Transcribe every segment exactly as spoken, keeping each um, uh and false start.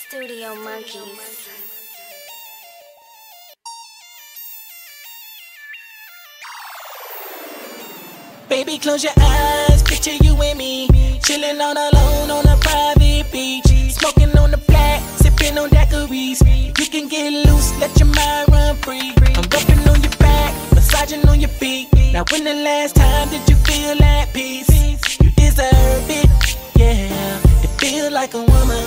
Studio Monkeys. Baby, close your eyes, picture you and me, chillin' all alone on a private beach, smoking on the black, sipping on daiquiris. You can get loose, let your mind run free. I'm rubbing on your back, massaging on your feet. Now when the last time did you feel at peace? You deserve it, yeah, to feel like a woman.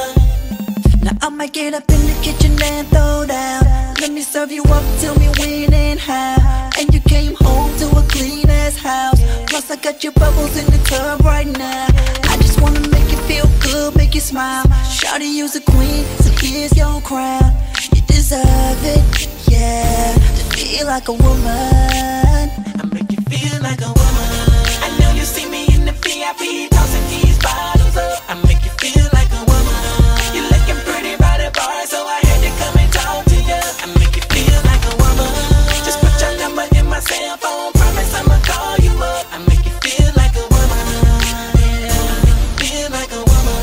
Now I might get up in the kitchen and throw down. Let me serve you up, tell me when and how. And you came home to a clean ass house. Plus I got your bubbles in the tub right now. I just wanna make you feel good, make you smile. Shawty, you's a queen, so here's your crown. You deserve it, yeah, to feel like a woman. I make you feel like a woman. I know you see me in the V I P, tossing these bottles up. I make you feel like a woman. You looking pretty by the bar, so I had to come and talk to you. I make you feel like a woman. Just put your number in my cell phone, promise I'ma call you up. I make you feel like a woman, yeah, I make you feel like a woman.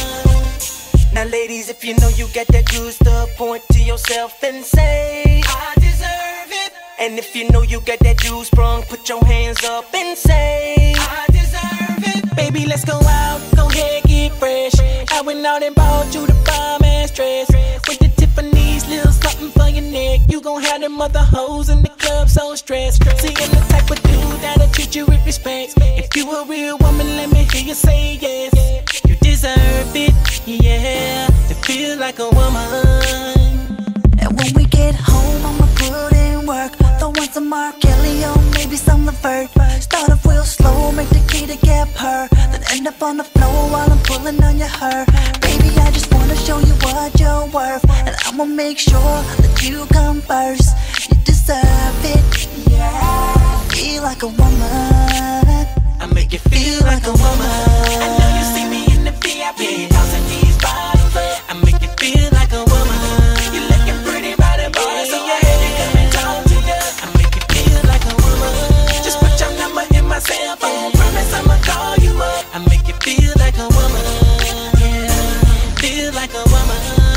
Now ladies, if you know you got that good stuff, point to yourself and say, I deserve it. And if you know you got that juice sprung, put your hands up and say, I deserve it. Baby, let's go out, go ahead, get fresh. I went out and bought you the bomb ass dress with the Tiffany's, little something for your neck. You gon' have them other hoes in the club so stressed. See, I'm the type of dude that'll treat you with respect. If you a real woman, let me hear you say yes. You deserve it, yeah, to feel like a woman. And when we get home, I'ma put in work. Throw on some Mark Kelly on, maybe some Levert. Start off real slow, make the key to gap her. Then end up on the floor while I'm pulling on your hair. Baby, I just wanna show you what you're worth. And I'ma make sure that you come first. You deserve it, yeah, feel like a woman. I make you feel like a woman. I know you see me in the V I P, tossing these bottles up. I make you feel like a woman. You looking pretty by the bar, so I had to come and talk to you. I make you feel like a woman. Just put your number in my cell phone, promise I'ma call you up. I make you feel like a woman, yeah, feel like a woman.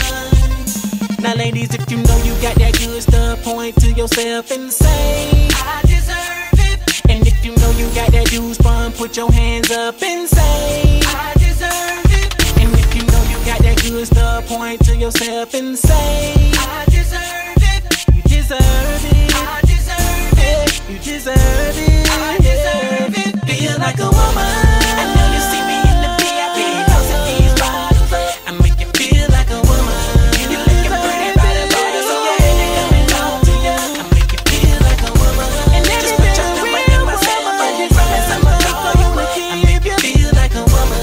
Now ladies, if you know you got that good stuff, point to yourself and say, I deserve it. And if you know you got that juice bomb, put your hands up and say, I deserve it. And if you know you got that good stuff, point to yourself and say, I deserve it. You deserve it. I deserve it. You deserve it. I deserve it. Feel like a woman. I know you see me in the V I P, tossing these bottles up. I make you feel like a woman. You looking pretty by the bar, so I had to come and talk to you. I make you feel like a woman. And just put your number in my cell phone, promise I'ma call you up. I make you feel like a woman,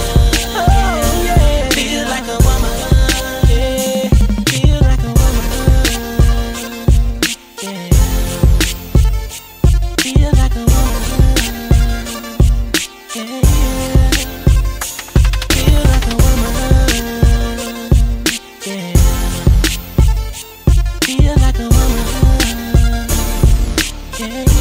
yeah, feel like a woman, yeah, feel like a woman, yeah, feel like a woman, yeah, feel like a woman, yeah, feel like a woman, yeah.